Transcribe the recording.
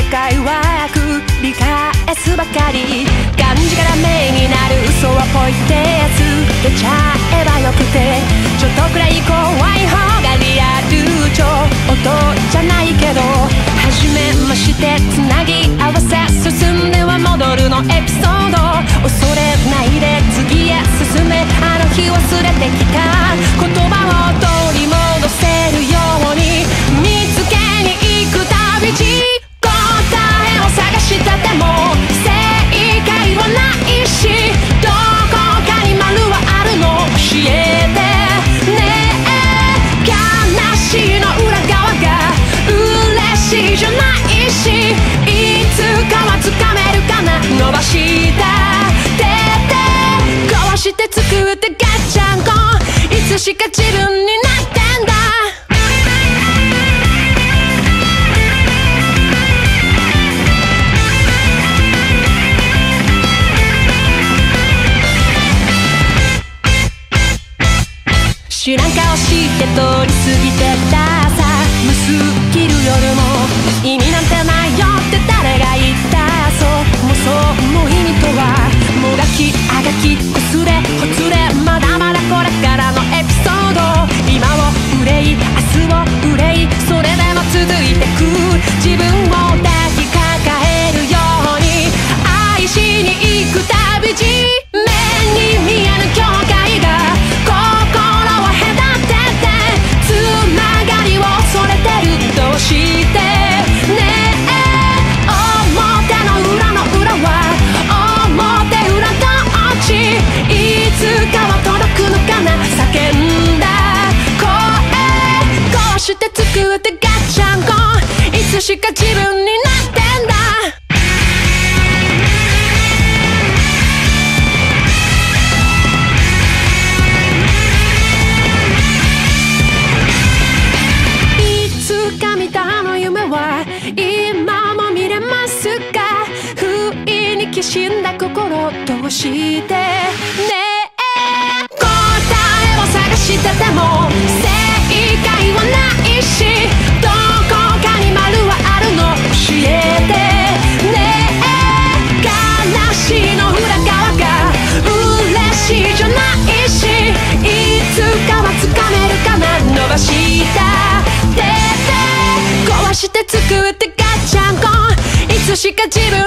界は繰り返すばかり。がんじがらめになる嘘はポイってやつ出ちゃえばよくて、ちょっとくらい怖い方がリアル。超音じゃないけど初めましてつなぎ合わせ進んでは戻るのエピソード。恐れないで次へ進め、あの日忘れてきた言葉を取り戻せるように見つけに行く旅路。答えを探してても正解はないし、どこかに丸はあるの教えてねえ。悲しいの裏側が嬉しいじゃないし、いつかはつかめるかな。伸ばした手で壊して作ってガッチャンコ、いつしか自分になってんだ。知らん顔して通り過ぎてたさ、無数切る夜も意味なんてないよって誰が言った。そうもそうも意味とはもがきあがきこすれほつれ、まだまだこれからのエピソード。今を憂い明日を憂い、それでも続いてく自分を抱きかかえるように愛しに行く旅路。目に見えぬ境界が心を隔ててつながりを恐れてる。どうしてねえ、表の裏の裏は表裏どっち、いつかは届くのかな。叫んだ声こうして作ってガッチャンコ、いつしか自分になってんだ。いつか見たあの夢は今も見れますか。不意にきしんだ心どうしてねえ。答えを探してても正解はないし、どこかに丸はあるの教えてねえ。悲しいの裏側が嬉しいじゃないし、いつかはつかめるかな。伸ばした手で壊して作ってガッチャンコ、いつしか自分